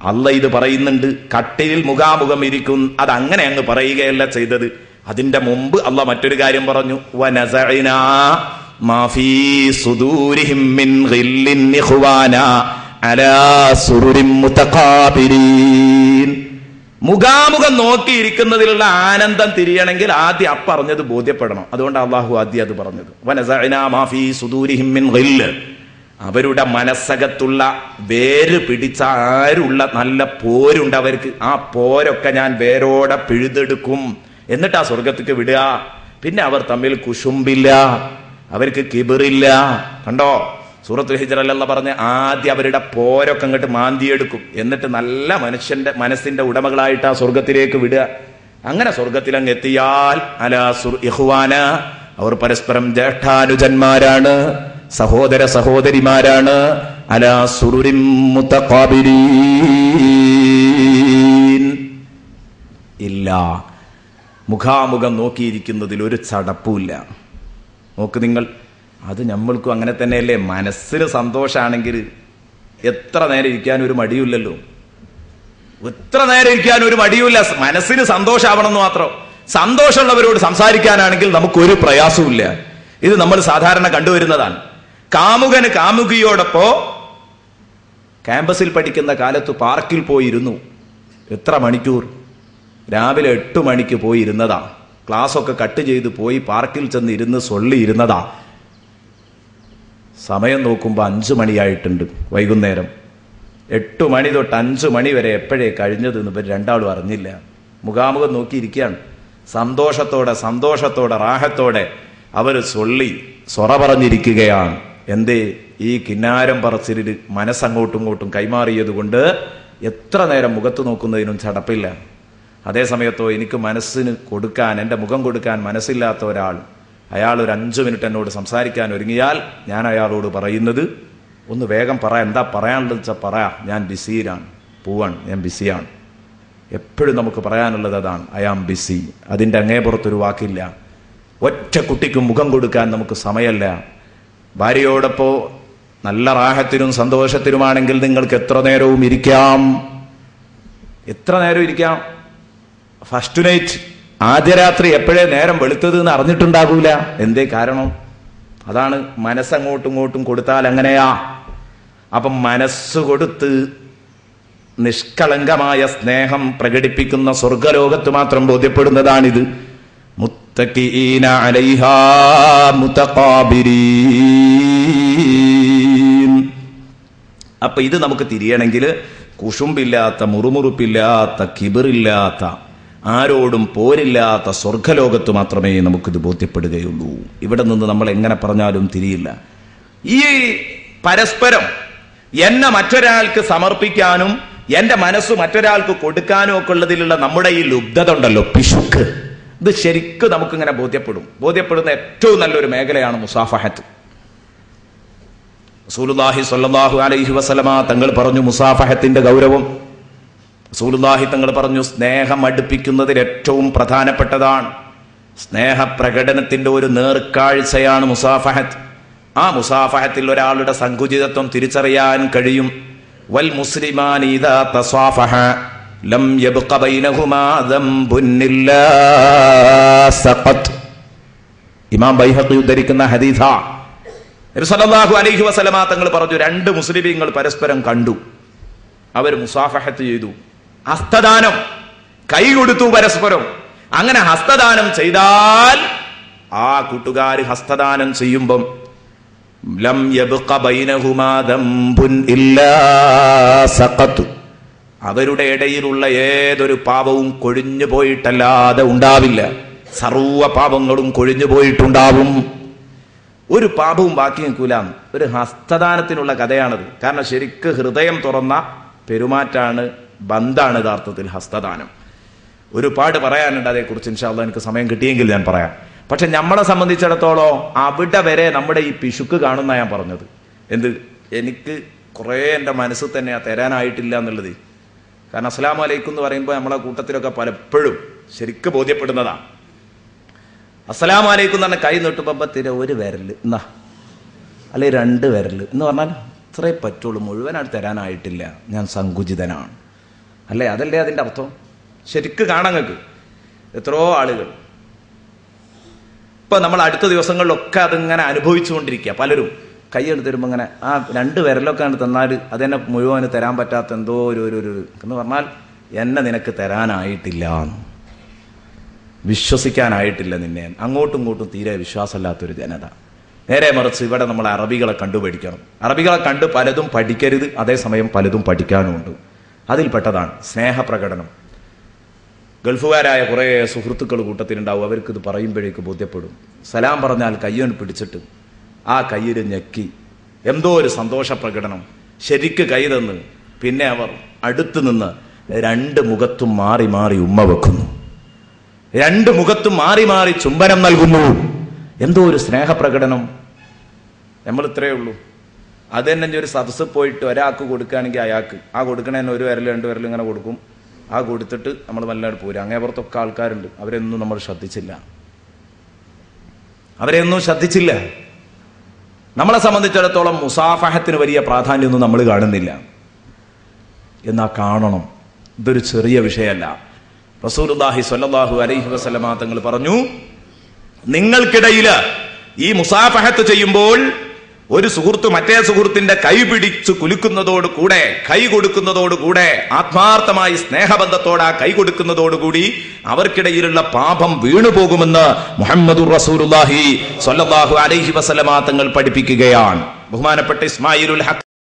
അല്ല ഇത് പറയുന്നുണ്ട്. കട്ടിലിൽ മുഖാമുഖം ഇരിക്കും, അതങ്ങനെ അങ്ങ് പറയുകയല്ല ചെയ്തത്. അതിന്റെ മുമ്പ് അല്ല മറ്റൊരു കാര്യം പറഞ്ഞു. വനസഅനാ മാ ഫീ സുദൂരിഹിം മിൻ ഗില്ലിൻ ഇഖ്വാനാ അലാ സുറുരിൻ മുതഖാബിരീൻ. മുഖാമുഖം നോക്കിയിരിക്കുന്നതിലുള്ള ആനന്ദം തിരിയണമെങ്കിൽ ആദ്യം അപ്പറഞ്ഞത് ബോധ്യപ്പെടണം. അതുകൊണ്ട് അള്ളാഹു ആദ്യം അത് പറഞ്ഞത്. വനസഅനാ മാ ഫീ സുദൂരിഹിം മിൻ ഗില്ല്, അവരുടെ മനസ്സകത്തുള്ള വേര് പിടിച്ച ആരുള്ള നല്ല പോരുണ്ട് അവർക്ക്, ആ പോരൊക്കെ ഞാൻ വേരോടെ പിഴുതെടുക്കും. എന്നിട്ട് ആ സ്വർഗത്തേക്ക് വിടുക. പിന്നെ അവർ തമ്മിൽ കുശുമ്പില്ല, അവർക്ക് കിബിറില്ല. കണ്ടോ, സൂറത്തുൽ ഹിജ്റയിലുള്ള പറഞ്ഞ ആദ്യം അവരുടെ പോരൊക്കെ അങ്ങോട്ട് മാന്തിയെടുക്കും, എന്നിട്ട് നല്ല മനസ്സിന്റെ ഉടമകളായിട്ട് ആ സ്വർഗത്തിലേക്ക് വിടുക. അങ്ങനെ സ്വർഗത്തിൽ അങ്ങ് എത്തിയാൽ അലാ ഇഖ്വാന, അവർ പരസ്പരം ജ്യേഷ്ഠാനുജന്മാരാണ്, സഹോദര സഹോദരിമാരാണ്. അലാ സുറുരിൻ മുതഖാബിരീൻ, ഇല്ല മുഖാമുഖം നോക്കിയിരിക്കുന്നതിൽ ഒരു ചടപ്പുമില്ല. നോക്ക് നിങ്ങൾ, അത് നമ്മൾക്കും അങ്ങനെ തന്നെയല്ലേ? മനസ്സിന് സന്തോഷമാണെങ്കിൽ എത്ര നേരം ഇരിക്കാൻ ഒരു മടിയില്ലല്ലോ, എത്ര നേരം ഇരിക്കാൻ ഒരു മടിയില്ല. മനസ്സിന് സന്തോഷമാവണമെന്ന് മാത്രം. സന്തോഷമുള്ളവരോട് സംസാരിക്കാനാണെങ്കിൽ നമുക്കൊരു പ്രയാസവുമില്ല. ഇത് നമ്മൾ സാധാരണ കണ്ടുവരുന്നതാണ്. കാമുകന് കാമുകിയോടൊപ്പം ക്യാമ്പസിൽ പഠിക്കുന്ന കാലത്ത് പാർക്കിൽ പോയിരുന്നു. എത്ര മണിക്കൂർ? രാവിലെ 8 മണിക്ക് പോയി ഇരുന്നതാ. ക്ലാസ്സൊക്കെ കട്ട് ചെയ്ത് പോയി പാർക്കിൽ ചെന്ന് ഇരുന്ന് സൊള്ളിയിരുന്നതാ. സമയം നോക്കുമ്പോൾ 5 മണിയായിട്ടുണ്ട് വൈകുന്നേരം. 8 മണി തൊട്ട് 5 മണി വരെ എപ്പോഴേ കഴിഞ്ഞതെന്ന് ഇവർ രണ്ടാളും അറിഞ്ഞില്ല. മുഖാമുഖം നോക്കിയിരിക്കുകയാണ്. സന്തോഷത്തോടെ റാഹത്തോടെ അവർ സൊറ പറഞ്ഞിരിക്കുകയാണ്. എന്തേ? ഈ കിന്നാരം പറച്ചിലിൽ മനസ്സങ്ങോട്ടും ഇങ്ങോട്ടും കൈമാറിയത് കൊണ്ട് എത്ര നേരം മുഖത്ത് നോക്കുന്നതിനും ചടപ്പില്ല. അതേ സമയത്തോ എനിക്ക് മനസ്സിന് കൊടുക്കാൻ, എൻ്റെ മുഖം കൊടുക്കാൻ മനസ്സില്ലാത്ത ഒരാൾ, അയാൾ ഒരു 5 മിനിറ്റ് എന്നോട് സംസാരിക്കാൻ ഒരുങ്ങിയാൽ ഞാൻ അയാളോട് പറയുന്നത്, ഒന്ന് വേഗം പറ, എന്താ പറയാനുള്ളത് വെച്ചാൽ പറയാ, ഞാൻ ബിസിയിലാണ്, പോവാണ്, ഞാൻ ബിസിയാണ്. എപ്പോഴും നമുക്ക് പറയാനുള്ളത് അതാണ്, ഐ ആം ബിസി. അതിൻ്റെ അങ്ങേപ്പുറത്തൊരു വാക്കില്ല. ഒറ്റ കുട്ടിക്കും മുഖം കൊടുക്കാൻ നമുക്ക് സമയമല്ല. ഭാര്യയോടൊപ്പം നല്ല റാഹത്തിനും സന്തോഷത്തിനുമാണെങ്കിൽ നിങ്ങൾക്ക് എത്ര നേരവും ഇരിക്കാം, എത്ര നേരം ഇരിക്കാം. ഫസ്റ്റ് നൈറ്റ്, ആദ്യ രാത്രി എപ്പോഴേ നേരം വെളുത്തത് എന്ന് അറിഞ്ഞിട്ടുണ്ടാകൂല. എന്തേ കാരണം? അതാണ് മനസ്സങ്ങോട്ടും ഇങ്ങോട്ടും കൊടുത്താൽ അങ്ങനെയാ. അപ്പം മനസ്സ് കൊടുത്ത് നിഷ്കളങ്കമായ സ്നേഹം പ്രകടിപ്പിക്കുന്ന സ്വർഗലോകത്ത് മാത്രം ബോധ്യപ്പെടുന്നതാണിത്. മുത്തഖീന അലൈഹാ മുതഖാബിരീൻ. അപ്പൊ ഇത് നമുക്ക് തിരിയണമെങ്കിൽ കുശുമ്പില്ലാത്ത, മുറുമുറുപ്പില്ലാത്ത, കിബിറില്ലാത്ത, ആരോടും പോരില്ലാത്ത സ്വർഗലോകത്ത് മാത്രമേ നമുക്കിത് ബോധ്യപ്പെടുകയുള്ളൂ. ഇവിടെ നിന്ന് നമ്മൾ എങ്ങനെ പറഞ്ഞാലും തിരിയില്ല. ഈ പരസ്പരം എന്നെ മറ്റൊരാൾക്ക് സമർപ്പിക്കാനും എന്റെ മനസ്സ് മറ്റൊരാൾക്ക് കൊടുക്കാനും ഒക്കെ ഉള്ളതിലുള്ള നമ്മുടെ ഈ ലുബ്ധത ഉണ്ടല്ലോ, പിശുക്ക്, ഇത് ശരിക്കും നമുക്കിങ്ങനെ ബോധ്യപ്പെടുന്ന ഏറ്റവും നല്ലൊരു മേഖലയാണ് മുസാഫഹത്ത്. റസൂലുള്ളാഹി സ്വല്ലല്ലാഹു അലൈഹി വസല്ലമ തങ്ങൾ പറഞ്ഞു മുസാഫഹത്തിന്റെ ഗൗരവം. റസൂലുള്ളാഹി തങ്ങൾ പറഞ്ഞു, സ്നേഹം അടുപ്പിക്കുന്നതിൽ ഏറ്റവും പ്രധാനപ്പെട്ടതാണ്, സ്നേഹപ്രകടനത്തിന്റെ ഒരു നേർക്കാഴ്ചയാണ് മുസാഫഹത്ത്. ആ മുസാഫഹത്തിൽ ഒരാളുടെ സങ്കുചിതത്വം തിരിച്ചറിയാൻ കഴിയും. വൽ മുസ്ലിമാനി ഇദാ തസാഫഹ ലം യബ്ഖ ബൈനഹുമാ ദംബുൻ ഇല്ലാ സഖത്. ഇമാം ബൈഹഖി ഉദ്ധരിക്കുന്ന ഹദീസാ. നബി സല്ലല്ലാഹു അലൈഹി വസല്ലമ തങ്ങൾ പറഞ്ഞു, 2 മുസ്ലിമീങ്ങൾ പരസ്പരം കണ്ടു, അവർ മുസാഫഹത്ത് ചെയ്തു, ഹസ്തദാനം, കൈ കൊടുത്തു പരസ്പരം. അങ്ങനെ ഹസ്തദാനം ചെയ്താൽ ആ കൂട്ടുകാർ ഹസ്തദാനം ചെയ്യുമ്പം ലം യബ്ഖ ബൈനഹുമാ ദംബുൻ ഇല്ലാ സഖത്, അവരുടെ ഇടയിലുള്ള ഏതൊരു പാപവും കൊഴിഞ്ഞു പോയിട്ടല്ലാതെ ഉണ്ടാവില്ല. സർവ്വ പാപങ്ങളും കൊഴിഞ്ഞു പോയിട്ടുണ്ടാവും, ഒരു പാപവും ബാക്കി നിൽക്കൂല. ഒരു ഹസ്തദാനത്തിനുള്ള കഥയാണത്. കാരണം ശരിക്ക് ഹൃദയം തുറന്ന പെരുമാറ്റാണ്, ബന്ധാണ് യഥാർത്ഥത്തിൽ ഹസ്തദാനം. ഒരുപാട് പറയാനുണ്ട് അതേക്കുറിച്ച്. ഇൻഷാ അല്ലാഹ് എനിക്ക് സമയം കിട്ടിയെങ്കിൽ ഞാൻ പറയാം. പക്ഷെ നമ്മളെ സംബന്ധിച്ചിടത്തോളം അവിടെ വരെ നമ്മുടെ ഈ പിശുക്ക് കാണുന്ന ഞാൻ പറഞ്ഞത്. എന്ത്, എനിക്ക് കുറേ എൻ്റെ മനസ്സിൽ തന്നെ തരാനായിട്ടില്ല എന്നുള്ളത്. കാരണം അസ്സലാമു അലൈക്കും എന്ന് പറയുമ്പോൾ നമ്മളെ കൂട്ടത്തിലൊക്കെ പലപ്പോഴും ശരിക്കും ബോധ്യപ്പെടുന്നതാണ്. അസ്സലാമു അലൈക്കും എന്ന് പറഞ്ഞാൽ കൈ നീട്ടുമ്പോൾ ഒരു വിരൽ എന്നാ, അല്ലെങ്കിൽ 2 വിരൽ എന്ന് പറഞ്ഞാൽ ഇത്രേ പറ്റുള്ളൂ, മുഴുവനായിട്ട് തരാനായിട്ടില്ല, ഞാൻ സങ്കുചിതനാണ്. അല്ലേ? അതല്ലേ അതിൻ്റെ അർത്ഥം? ശരിക്ക് കാണങ്ങൾക്ക് എത്രയോ ആളുകൾ ഇപ്പൊ നമ്മൾ അടുത്ത ദിവസങ്ങളിലൊക്കെ അതിങ്ങനെ അനുഭവിച്ചുകൊണ്ടിരിക്കുക. പലരും കൈയെടുത്ത് തരുമ്പോൾ ഇങ്ങനെ ആ 2 വിരലൊക്കെ തന്നാൽ അതെന്നെ മുഴുവന് തരാൻ പറ്റാത്ത എന്തോ ഒരു എന്ന് പറഞ്ഞാൽ എന്നെ നിനക്ക് തരാനായിട്ടില്ല, വിശ്വസിക്കാനായിട്ടില്ല നിന്നെ. അങ്ങോട്ടും ഇങ്ങോട്ടും തീരെ വിശ്വാസമില്ലാത്തൊരു ജനത. നേരെ മറിച്ച് ഇവിടെ നമ്മൾ അറബികളെ കണ്ടുപഠിക്കണം. അറബികളെ കണ്ട് പലതും പഠിക്കരുത്, അതേസമയം പലതും പഠിക്കാനുമുണ്ട്. അതിൽപ്പെട്ടതാണ് സ്നേഹപ്രകടനം. ഗൾഫുകാരായ കുറേ സുഹൃത്തുക്കൾ കൂട്ടത്തിലുണ്ടാവും. അവർക്കിത് പറയുമ്പോഴേക്ക് ബോധ്യപ്പെടും. സലാം പറഞ്ഞാൽ കയ്യൊന്ന് പിടിച്ചിട്ട് ആ കയ്യിൽ ഞെക്കി എന്തോ ഒരു സന്തോഷ പ്രകടനം. ശരിക്ക് കൈ തന്ന് പിന്നെ അവർ അടുത്ത് നിന്ന് 2 മുഖത്തും മാറി മാറി ഉമ്മ വെക്കുന്നു, 2 മുഖത്തും മാറി മാറി ചുംബനം നൽകുന്നു. എന്തോ ഒരു സ്നേഹപ്രകടനം. നമ്മൾ ഇത്രയേ ഉള്ളൂ. അത് തന്നെ ഒരു സദസ്സ് പോയിട്ട് ഒരാൾക്ക് കൊടുക്കുകയാണെങ്കിൽ അയാൾക്ക് ആ കൊടുക്കണേന്ന് 1 വിരൽ 2 വിരൽ ഇങ്ങനെ കൊടുക്കും. ആ കൊടുത്തിട്ട് നമ്മൾ വല്ലാണ്ട് പോരും. അങ്ങേ പുറത്തൊക്കെ ആൾക്കാരുണ്ട്, അവരെയൊന്നും നമ്മൾ ശ്രദ്ധിച്ചില്ല, അവരെയൊന്നും ശ്രദ്ധിച്ചില്ല. നമ്മളെ സംബന്ധിച്ചിടത്തോളം മുസാഫഹത്തിന് വലിയ പ്രാധാന്യമൊന്നും നമ്മൾ കാണുന്നില്ല. എന്നാ കാണണം. ഇതൊരു ചെറിയ വിഷയമല്ല. റസൂലുള്ളാഹി സ്വല്ലല്ലാഹു അലൈഹി വസല്ലമ തങ്ങൾ പറഞ്ഞു, നിങ്ങൾക്കിടയിൽ ഈ മുസാഫഹത്ത് ചെയ്യുമ്പോൾ ഒരു സുഹൃത്ത് മറ്റേ സുഹൃത്തിന്റെ കൈ പിടിച്ചു കുലുക്കുന്നതോടുകൂടെ, കൈ കൊടുക്കുന്നതോടുകൂടെ, ആത്മാർത്ഥമായി സ്നേഹബന്ധത്തോടെ കൈ കൊടുക്കുന്നതോടുകൂടി അവർക്കിടയിലുള്ള പാപം വീണുപോകുമെന്ന് മുഹമ്മദുർ റസൂലുള്ളാഹി സ്വല്ലല്ലാഹു അലൈഹി വസല്ലമ തങ്ങൾ പഠിപ്പിക്കുകയാണ്. ബഹുമാനപ്പെട്ട ഇസ്മായിലുൽ ഹഖ്